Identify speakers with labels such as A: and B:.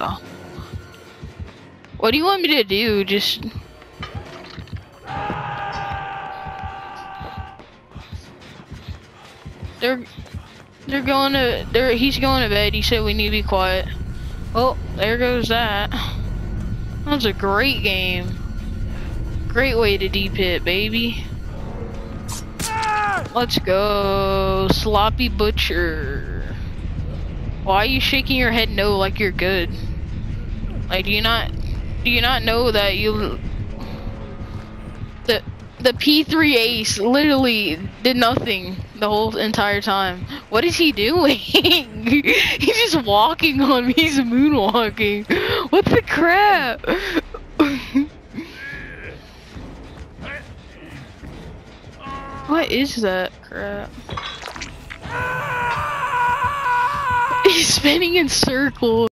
A: What do you want me to do? Just... They're going to... He's going to bed. He said we need to be quiet. Oh, there goes that. That was a great game. Great way to deep hit, baby. Let's go. Sloppy Butcher. Why are you shaking your head no like you're good? Like, do you not know that you... The P3 Ace literally did nothing the whole entire time. What is he doing? He's just walking on me. He's moonwalking. What the crap? What is that crap? He's spinning in circles.